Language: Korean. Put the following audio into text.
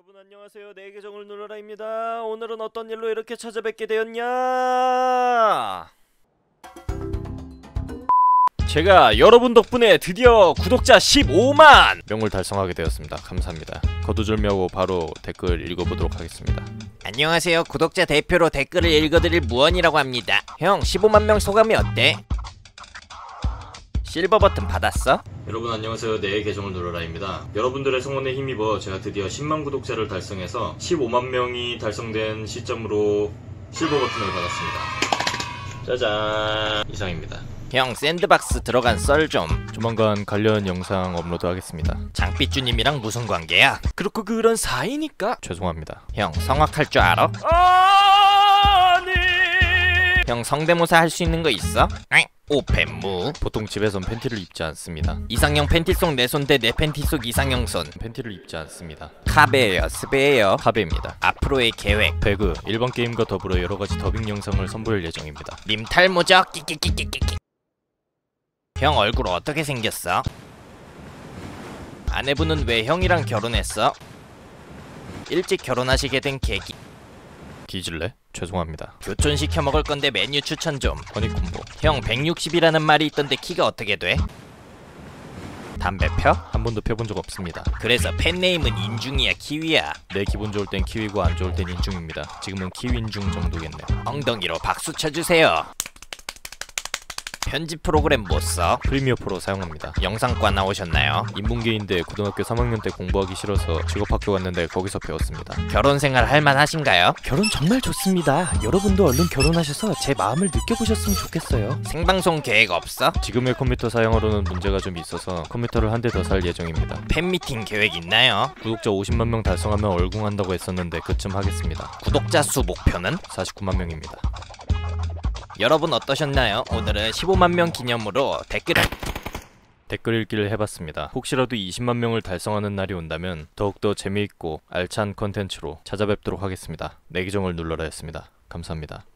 여러분 안녕하세요. 내 계정을 눌러라입니다. 오늘은 어떤 일로 이렇게 찾아뵙게 되었냐? 제가 여러분 덕분에 드디어 구독자 15만 명을 달성하게 되었습니다. 감사합니다. 거두절미하고 바로 댓글 읽어보도록 하겠습니다. 안녕하세요. 구독자 대표로 댓글을 읽어드릴 무언이라고 합니다. 형 15만 명 소감이 어때? 실버 버튼 받았어? 여러분 안녕하세요. 내 계정을 눌러라입니다. 여러분들의 성원에 힘입어 제가 드디어 10만 구독자를 달성해서 15만 명이 달성된 시점으로 실버 버튼을 받았습니다. 짜잔! 이상입니다. 형 샌드박스 들어간 썰 좀. 조만간 관련 영상 업로드 하겠습니다. 장삐쭈님이랑 무슨 관계야? 그렇고 그런 사이니까 죄송합니다. 형 성악할 줄 알아? 아니. 형 성대모사 할 수 있는 거 있어? 오펜무. 보통 집에선 팬티를 입지 않습니다. 이상형 팬티 속 내 손 대 내 팬티 속 이상형 손. 팬티를 입지 않습니다. 카베예요 스베예요? 카베입니다. 앞으로의 계획. 배그, 일반 게임과 더불어 여러가지 더빙 영상을 선보일 예정입니다. 님 탈모죠? 끼끼끼끼끼. 형 얼굴 어떻게 생겼어? 아내분은 왜 형이랑 결혼했어? 일찍 결혼하시게 된 계기. 뒤질래? 죄송합니다. 교촌 시켜 먹을 건데 메뉴 추천 좀. 허니콤보. 형 160이라는 말이 있던데 키가 어떻게 돼? 담배 펴? 한 번도 펴본 적 없습니다. 그래서 팬네임은 인중이야 키위야? 내 기분 좋을 땐 키위고 안 좋을 땐 인중입니다. 지금은 키위인중 정도겠네요. 엉덩이로 박수 쳐주세요. 편집 프로그램 못 써? 프리미어 프로 사용합니다. 영상과 나오셨나요? 인문계인데 고등학교 3학년 때 공부하기 싫어서 직업학교 갔는데 거기서 배웠습니다. 결혼 생활 할만하신가요? 결혼 정말 좋습니다. 여러분도 얼른 결혼하셔서 제 마음을 느껴보셨으면 좋겠어요. 생방송 계획 없어? 지금의 컴퓨터 사양으로는 문제가 좀 있어서 컴퓨터를 한 대 더 살 예정입니다. 팬미팅 계획 있나요? 구독자 50만 명 달성하면 얼궁한다고 했었는데 그쯤 하겠습니다. 구독자 수 목표는? 49만 명입니다. 여러분 어떠셨나요? 오늘은 15만 명 기념으로 댓글 읽기를 해봤습니다. 혹시라도 20만 명을 달성하는 날이 온다면 더욱더 재미있고 알찬 컨텐츠로 찾아뵙도록 하겠습니다. 내 계정을 눌러라 였습니다. 감사합니다.